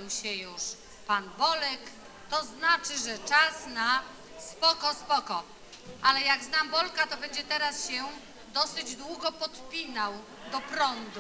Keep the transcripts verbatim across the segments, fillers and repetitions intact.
pojawił się już pan Bolek, to znaczy, że czas na spoko, spoko. Ale jak znam Bolka, to będzie teraz się dosyć długo podpinał do prądu.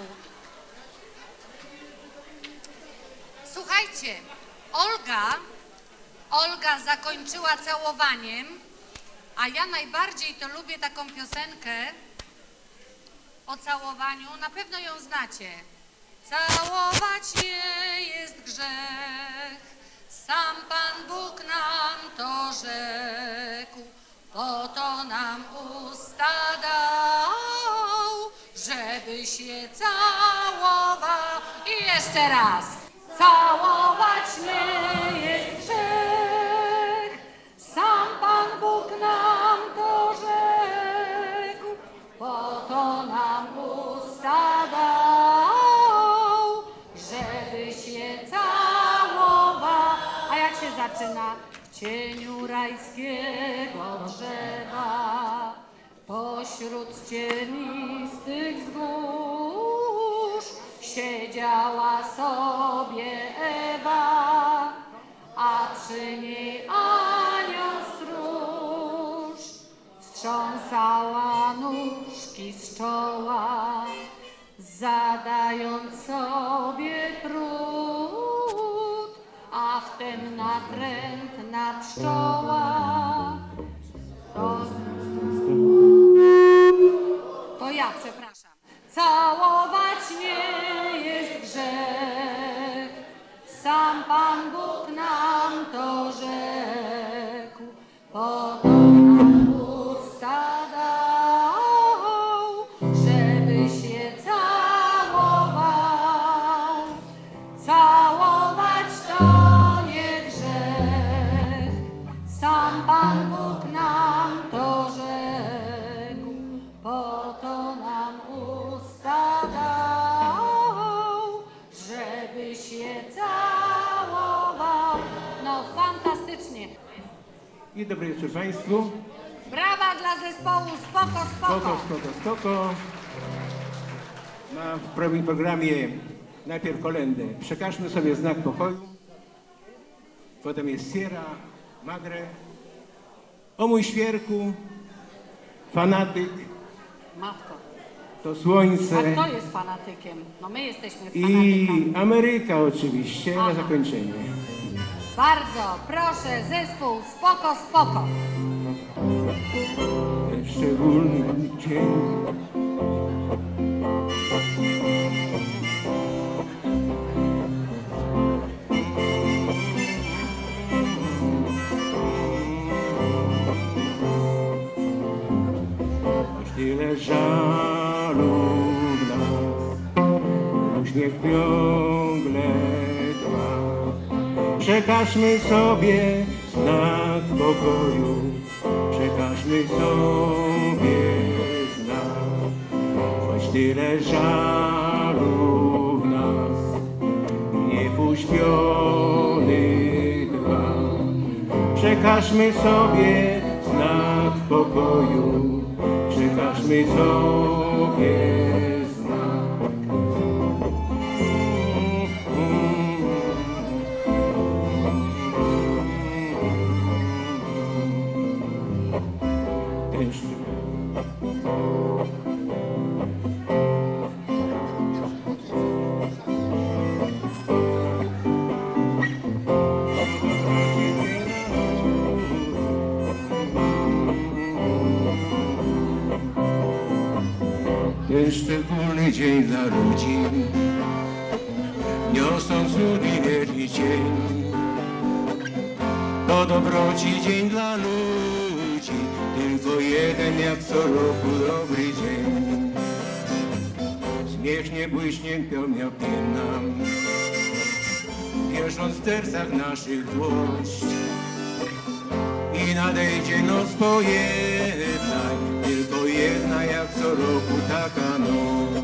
Słuchajcie, Olga, Olga zakończyła całowaniem, a ja najbardziej to lubię taką piosenkę o całowaniu, na pewno ją znacie. Całować nie jest grzech, sam Pan Bóg nam to rzekł, po to nam usta dał, żeby się całował. I jeszcze raz. Całować nie jest grzech, sam Pan Bóg nam to rzekł, po to nam usta dał, żeby się całował. A jak się zaczyna? W cieniu rajskiego drzewa, pośród cienistych wzgórz, siedziała sobie Ewa, a przy niej anioł stróż wstrząsała nóżki z czoła, zadając sobie trud, a wtem natrętna pszczoła. To, to ja, przepraszam. Całować nie jest grzech, sam Pan Bóg nam to rzekł, po to nam usta dał, żeby się całował. Całować to nie grzech, sam Pan Bóg nam to rzekł, po to nam usta dał, żeby się całował. No fantastycznie. I dobry wieczór Państwu. Brawa dla zespołu Spoko, Spoko. Spoko, spoko, spoko. Na w prawym programie najpierw kolędę. Przekażmy sobie znak pokoju. Potem jest Sierra Madre. O mój świerku, fanatyk. Matko. To słońce. A kto jest fanatykiem? No my jesteśmy I fanatykami. Ameryka oczywiście. Aha. Na zakończenie. Bardzo proszę, zespół Spoko, Spoko. Ten szczególny dzień. Choć tyle żalu w nas, uśmiech ciągle trwa. Przekażmy sobie znak pokoju, przekażmy sobie znak. Choć tyle żalu w nas, gniew uśpiony trwa. Przekażmy sobie znak pokoju, przekażmy sobie znak. Ten Ten szczególny dzień dla rodzin, niosąc ludzi wielki cień. To dobroci dzień dla ludzi, tylko jeden jak co roku dobry dzień. Śmiech nie błyśnie pełniopie nam, wierząc w sercach naszych złość. I nadejdzie noc pojednań, tylko jedna jak co roku taka noc.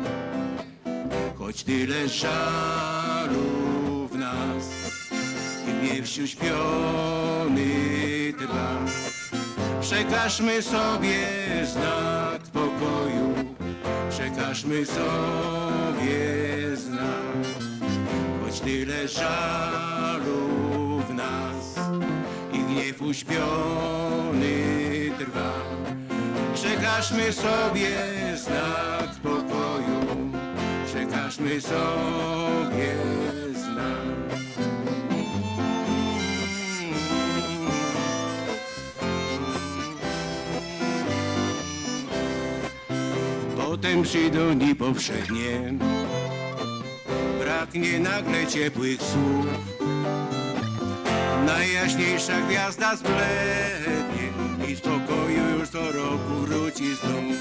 Choć tyle żalu w nas, gniew uśpiony trwa. Przekażmy sobie znak pokoju, przekażmy sobie znak. Choć choć tyle żalu w nas i gniew uśpiony trwa. Przekażmy sobie znak pokoju, przekażmy sobie znak. Potem przyjdą dni powszednie, braknie nagle ciepłych słów. Najjaśniejsza gwiazda zblednie i spokoju już co roku wróci znów.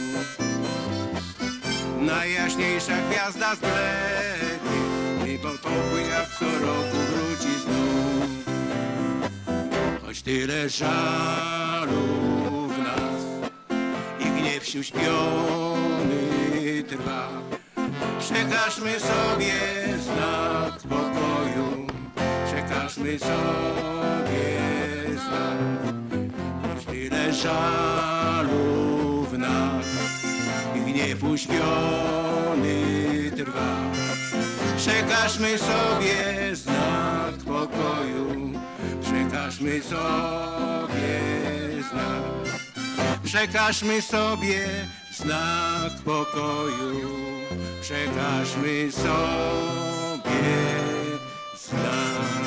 Najjaśniejsza gwiazda zblednie i pokój jak co roku wróci znów. Choć tyle żalu w nas i gniew się uśpiony trwa, przekażmy sobie znak pokoju, przekażmy sobie znak. Choć tyle żalu w nas i gniew uśpiony trwa, przekażmy sobie znak pokoju, przekażmy sobie znak. Przekażmy sobie znak pokoju, przekażmy sobie znak.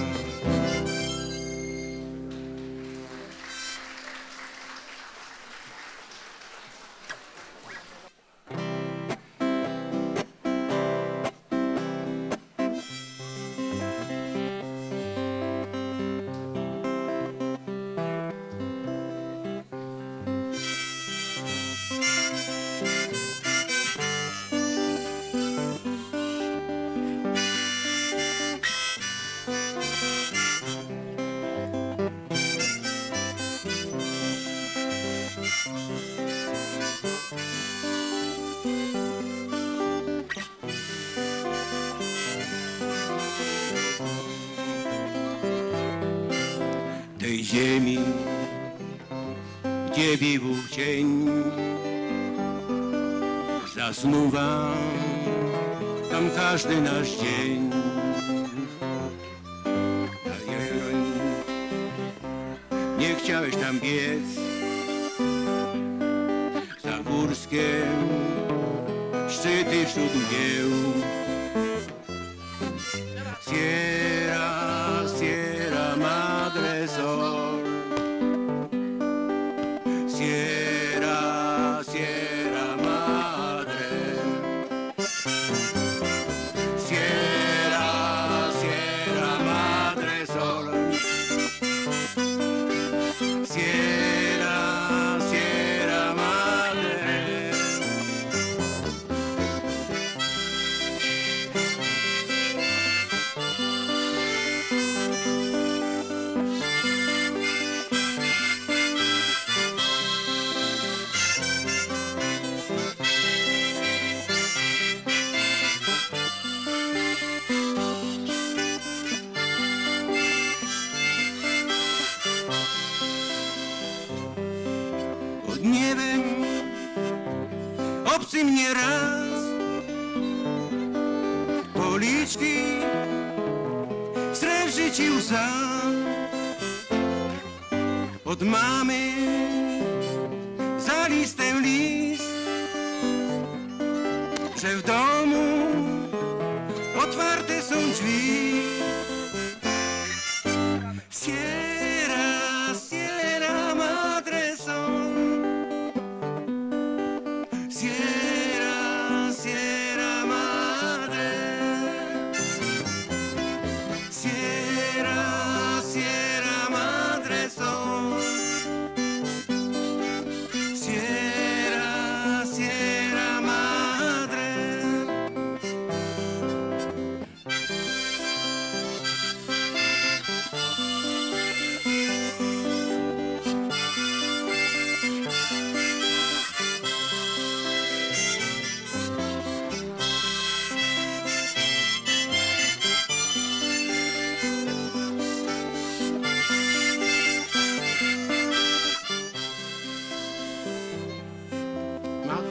Tej ziemi, gdzie bił cień, zasnuwa tam każdy nasz dzień. Nie chciałeś tam biec za górskie szczyty wśród mgieł. Sierra, Sierra Madre Sol, Sierra, Sierra Madre, Sierra, Sierra Madre Sol, Sierra, Sierra Madre. Pod niebem obcym nieraz policzki sreży ci łza. Od mamy za listem list, że w domu otwarte są drzwi. Sierra, Sierra Madre Sol, Sierra, Sierra Madre, Sierra, Sierra Madre Sol, Sierra, Sierra Madre.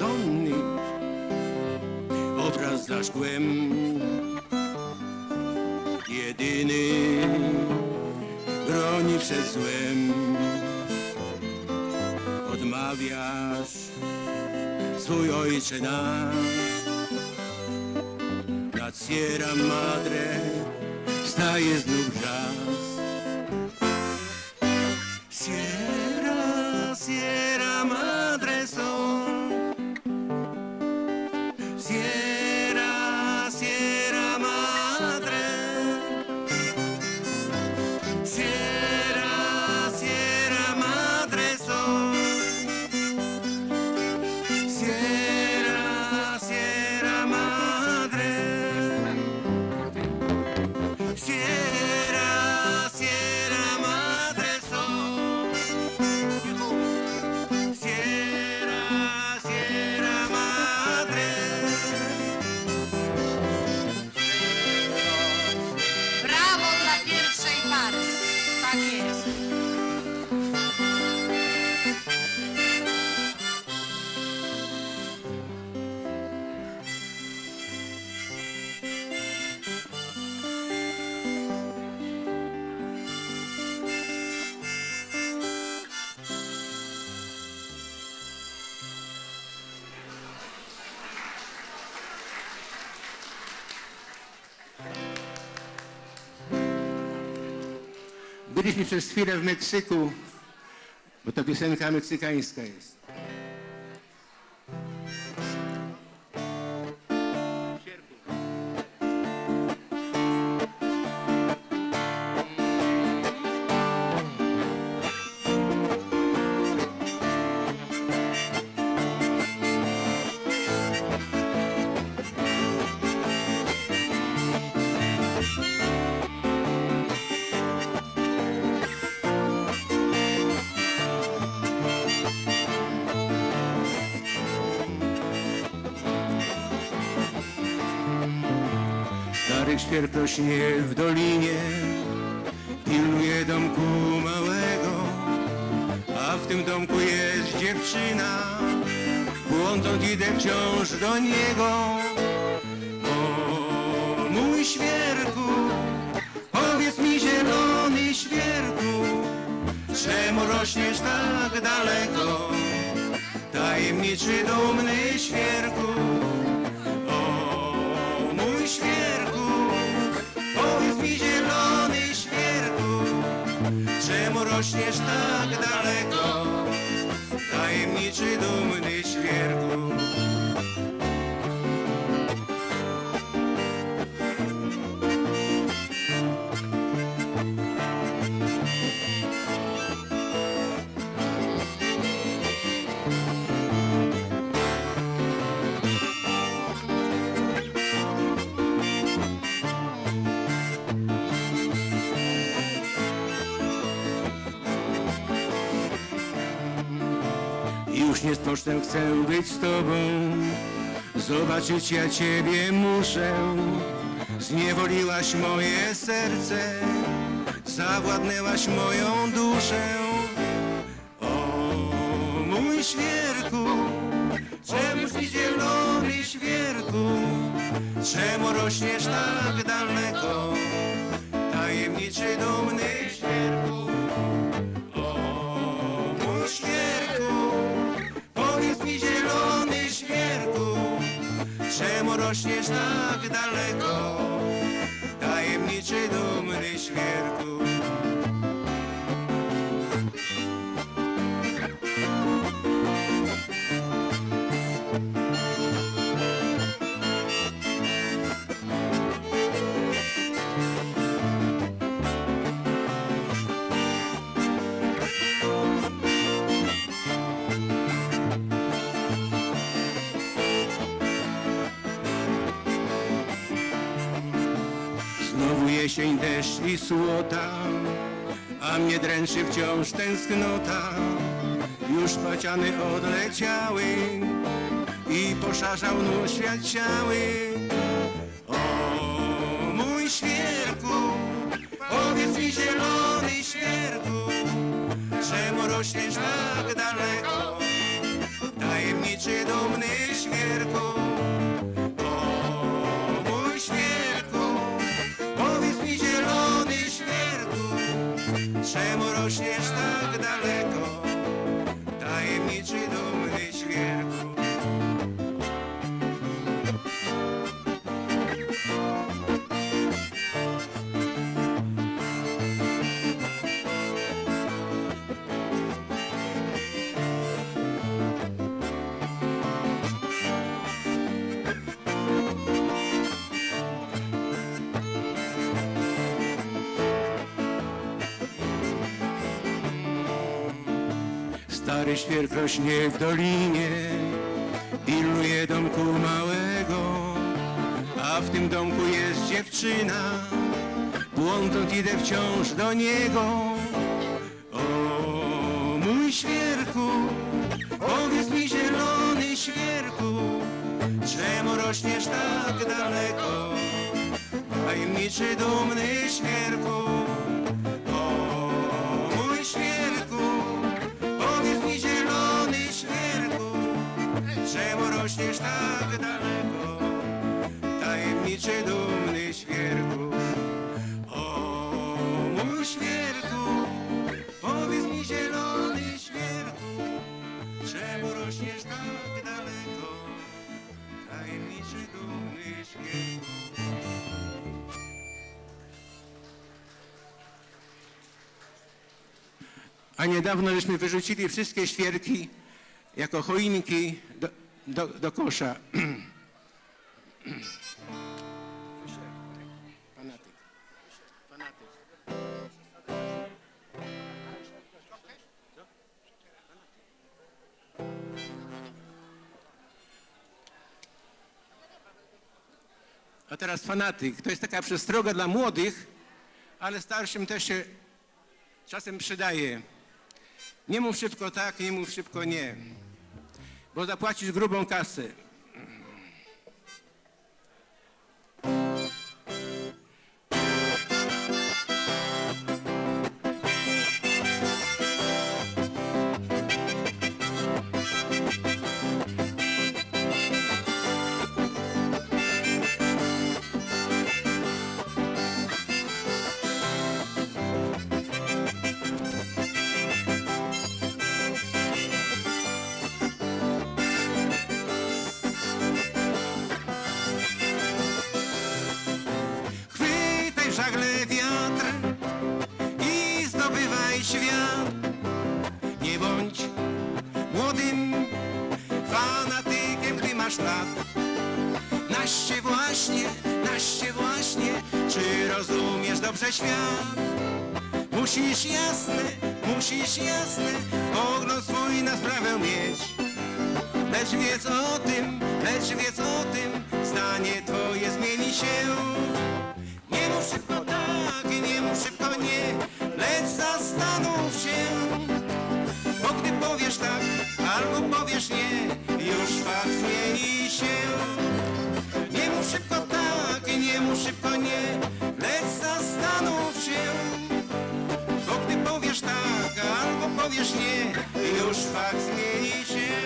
Madonny obraz za szkłem, broni przed złem. Odmawiasz swój Ojcze nasz. Nad Sierra Madre staje znów wrzask. Sierra, Sierra Madre son. Sierra, Sierra Madre. Sierra, Sierra Madre son. Sierra, Sierra Madre. Sierra, Sierra Madre son. Sierra, Sierra Madre. Brawo dla pierwszej pary. Tak jest. Byliśmy przez chwilę w Meksyku, bo to piosenka meksykańska jest. Stary świerk rośnie w dolinie, pilnuje domku małego, a w tym domku jest dziewczyna, błądząc idę wciąż do niego. O mój świerku, powiedz mi zielony świerku, czemu rośniesz tak daleko, tajemniczy, dumny świerku. Mój świerku, powiedz mi zielony świerku, czemu rośniesz tak daleko, tajemniczy, dumny świerku. Już nie z pocztem chcę być z tobą, zobaczyć ja ciebie muszę. Zniewoliłaś moje serce, zawładnęłaś moją duszę. O mój świerku, czemuż mi zielony świerku, czemu rośniesz tak daleko, tajemniczy, dumny świerku. O mój świerku, powiedz mi zielony świerku, czemu rośniesz tak daleko, tajemniczy, dumny świerku. Znowu jesień, deszcz i słota, a mnie dręczy wciąż tęsknota. Już paciany odleciały i poszarzał nóż świat ciały. O mój świerku, powiedz mi zielony świerku, czemu rośniesz tak daleko, tajemniczy, dumny świerku. O mój świerku, powiedz mi zielony świerku, czemu rośniesz tak daleko, tajemniczy dumny świerku. Stary świerk rośnie w dolinie, pilnuje domku małego, a w tym domku jest dziewczyna, błądząc idę wciąż do niego. O, mój świerku, powiedz mi zielony świerku, czemu rośniesz tak daleko, tajemniczy dumny świerku. Czemu rośniesz tak daleko, tajemniczy dumny świerku? O, mój świerku, powiedz mi zielony świerku, czemu rośniesz tak daleko, tajemniczy dumny świerku? A niedawno żeśmy wyrzucili wszystkie świerki jako choinki do, do, do kosza. Fanatyk. Fanatyk. A teraz fanatyk. To jest taka przestroga dla młodych, ale starszym też się czasem przydaje. Nie mów szybko tak, nie mów szybko nie, bo zapłacisz grubą kasę. Żagle wiatr i zdobywaj świat. Nie bądź młodym fanatykiem, gdy masz lat. Naście właśnie, naście właśnie, czy rozumiesz dobrze świat? Musisz jasny, musisz jasny pogląd swój na sprawę mieć. Lecz wiedz o tym, lecz wiedz o tym, zdanie twoje zmieni się. Nie mów szybko tak i nie mów szybko nie, lecz zastanów się. Bo gdy powiesz tak albo powiesz nie, już fakt zmieni się. Nie mów szybko tak i nie mów szybko nie, lecz zastanów się. Bo gdy powiesz tak albo powiesz nie, już fakt zmieni się.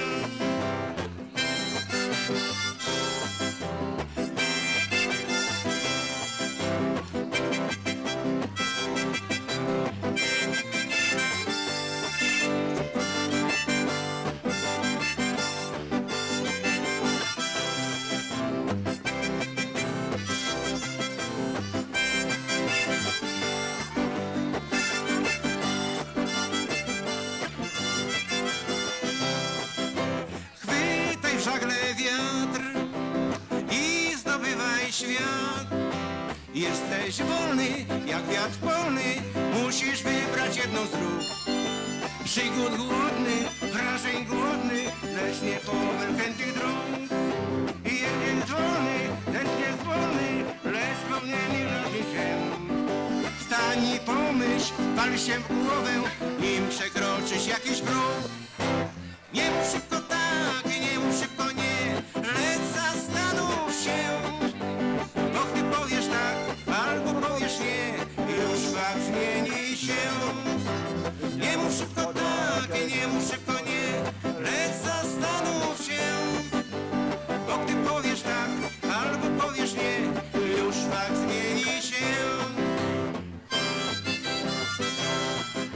Wiatr i zdobywaj świat. Jesteś wolny jak wiatr polny, musisz wybrać jedną z dróg. Przygód głodny, wrażeń głodny, lecz nie pomyl tych dróg. Jeden wolny, lecz nie wolny, lecz wspomnienie rodzi się. Wstań i pomyśl, pal się w głowę, nim przekroczysz jakiś próg. Nie mów szybko tak i nie mów szybko nie, lecz zastanów się. Bo gdy powiesz tak albo powiesz nie, już fakt zmieni się. Nie mów szybko tak i nie mów szybko nie, lecz zastanów się. Bo gdy powiesz tak albo powiesz nie, już fakt zmieni się.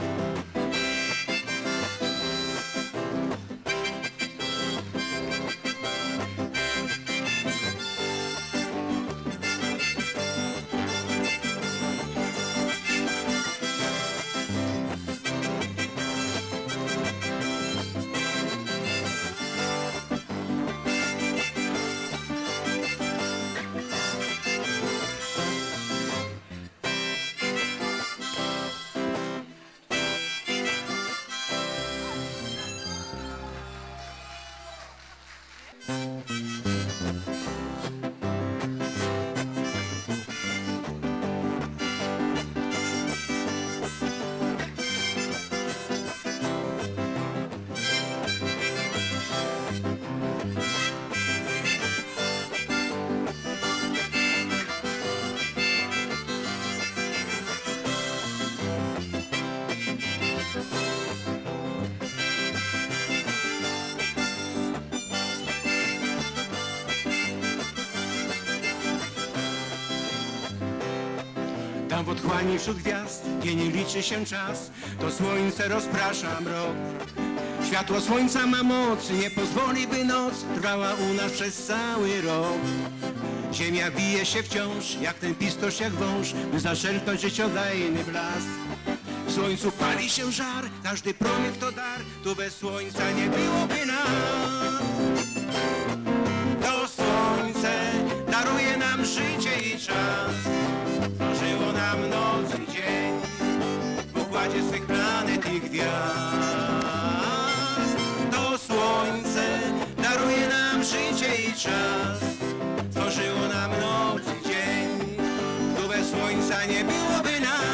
otchłani wśród gwiazd, gdzie nie liczy się czas, to słońce rozprasza mrok. Światło słońca ma moc, nie pozwoli, by noc trwała u nas przez cały rok. Ziemia bije się wciąż, jak ten pistosz, jak wąż, by zaczerpnąć życiodajny blask. W słońcu pali się żar, każdy promyk to dar, tu bez słońca nie byłoby nas. To słońce daruje nam życie i czas, stworzyło nam noc i dzień w układzie swych planet i gwiazd. To słońce daruje nam życie i czas, stworzyło nam noc i dzień, tu bez słońca nie byłoby nas.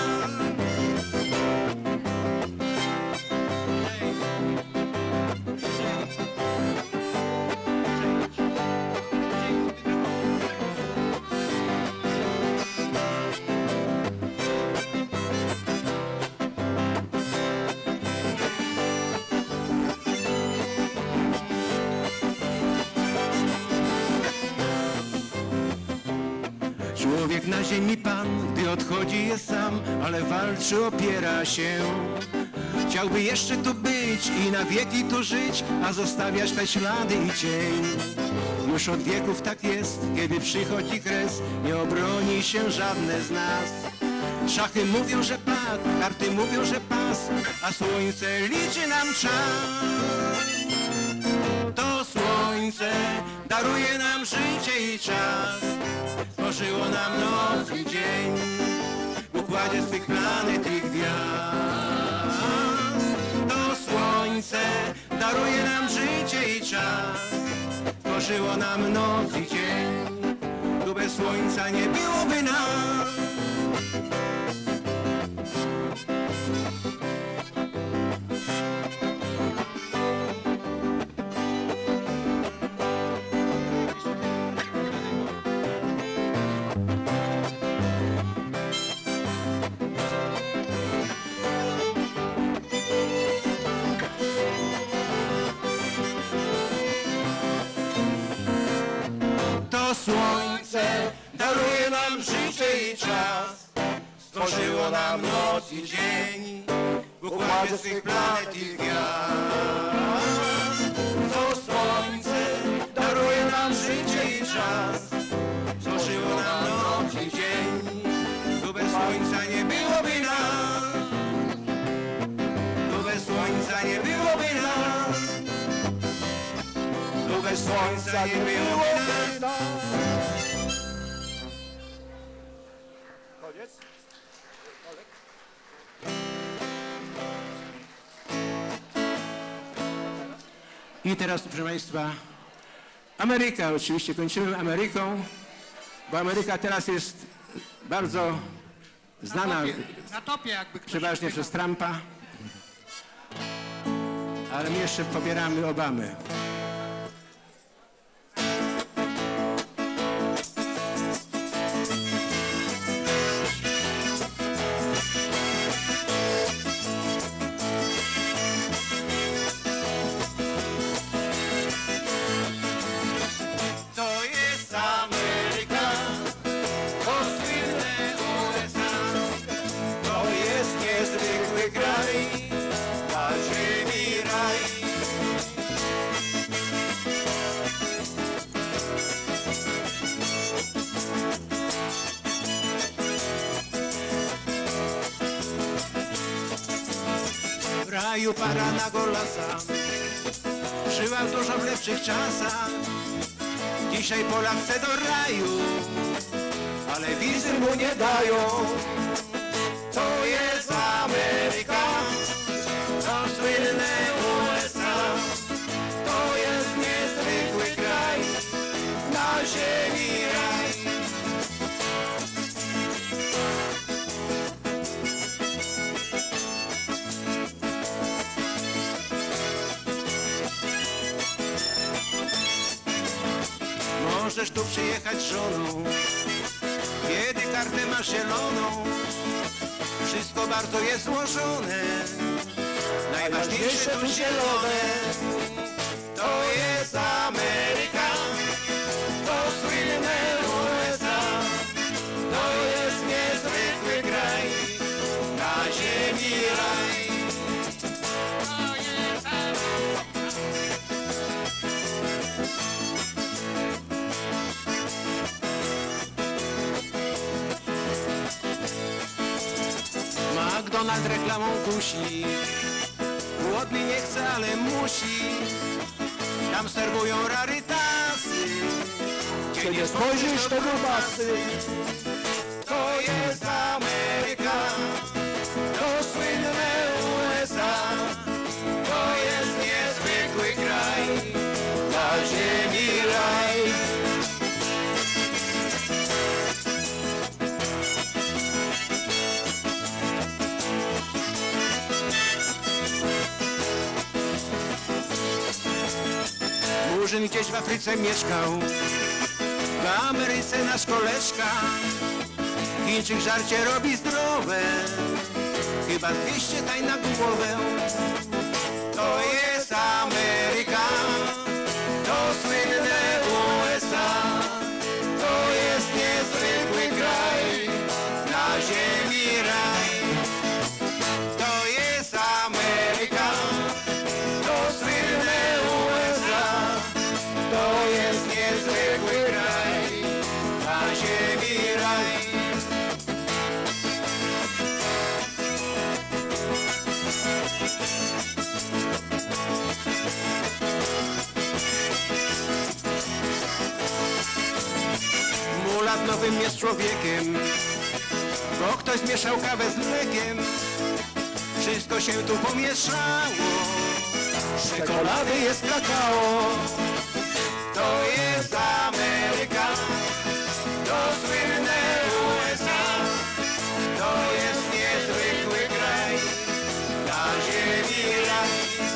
Człowiek na ziemi pan, gdy odchodzi jest sam, ale walczy, opiera się. Chciałby jeszcze tu być i na wieki tu żyć, a zostawiać te ślady i cień. Już od wieków tak jest, kiedy przychodzi kres, nie obroni się żadne z nas. Szachy mówią, że pad, karty mówią, że pas, a słońce liczy nam czas. To słońce daruje nam życie i czas, stworzyło nam noc i dzień w układzie swych planet i gwiazd. To słońce daruje nam życie i czas, stworzyło nam noc i dzień, tu bez słońca nie byłoby nas. To słońce daruje nam życie i czas, stworzyło nam noc i dzień w układzie swych planet i gwiazd. To słońce daruje nam życie i czas, stworzyło nam noc i dzień, tu bez słońca nie byłoby nas. Tu bez słońca nie byłoby nas. Tu bez słońca nie byłoby nas. Koniec? I teraz, proszę Państwa, Ameryka. Oczywiście kończymy Ameryką, bo Ameryka teraz jest bardzo znana Na topie, na topie jakby ktoś przeważnie pytał. przez Trumpa, ale my jeszcze pobieramy Obamy. To jest Ameryka, to słynne U S A. To jest niezwykły kraj, na ziemi raj. W raju para na golasa żyła dużo w lepszych czasach. Dzisiaj Polak chce do raju, ale wizy mu nie dają. To jest Ameryka, to słynne U S A. To jest niezwykły kraj, na ziemi raj. Możesz tu przyjechać z żoną, kiedy kartę masz zieloną. Wszystko bardzo jest złożone, najważniejsze tu zielone. To jest Ameryka, to słynne U S A. To jest niezwykły kraj, raj. McDonald reklamą kusi, głodny nie chce, ale musi. Tam serwują rarytasy, gdzie nie spojrzysz to grubasy. To jest Ameryka, to słynne U S A. To jest niezwykły kraj, na ziemi raj. Murzyn gdzieś w Afryce mieszkał, w Ameryce nasz koleżka. Chińczyk żarcie robi zdrowe, chyba dwieście taj na głowę. To jest Ameryka, to słynne U S A. To jest niezwykły kraj, na ziemi raj. To jest Ameryka, to słynne U S A. To jest niezwykły kraj, na ziemi raj. Mulat nowym jest człowiekiem, bo ktoś zmieszał kawę z mlekiem. Wszystko się tu pomieszało, z czekolady jest kakao. To jest Ameryka, to słynne U S A. To jest niezwykły kraj, na ziemi raj.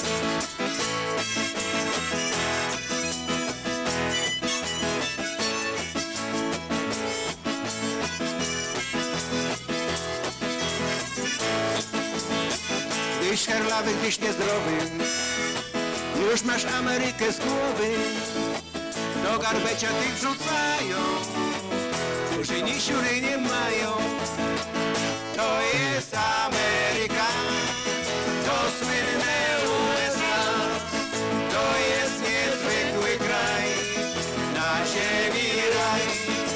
Gdzieś herlawy, gdzieś niezdrowy, już masz Amerykę z głowy. Do garbecia tych wrzucają, którzy ni siury nie mają. To jest Ameryka, to słynne U S A. To jest niezwykły kraj, na ziemi raj.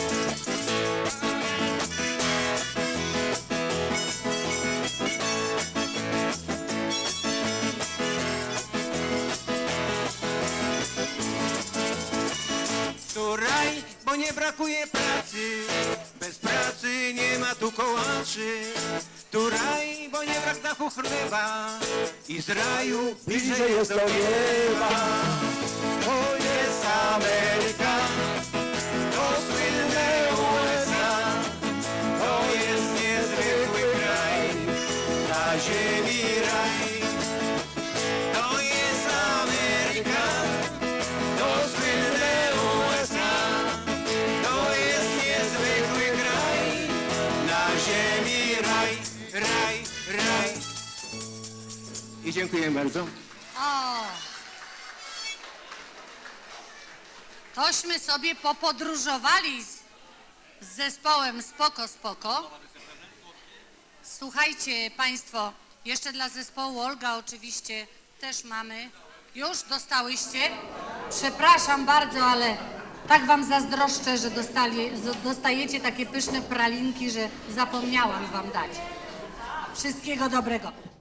Tu raj, bo nie brakuje pracy, bez pracy nie ma tu kołaczy. Tu raj, bo nie brak dachu chleba i z raju bliżej jest do nieba. To jest Ameryka, to słynne U S A. To jest niezwykły kraj, na ziemi raj. To jest Ameryka, to słynne U S A. To jest niezwykły kraj, na ziemi raj, raj, raj. I dziękuję bardzo. O! Tośmy sobie popodróżowali z, z zespołem Spoko Spoko. Słuchajcie Państwo, jeszcze dla zespołu Olga oczywiście też mamy. Już dostałyście? Przepraszam bardzo, ale tak Wam zazdroszczę, że dostali, dostajecie takie pyszne pralinki, że zapomniałam Wam dać. Wszystkiego dobrego.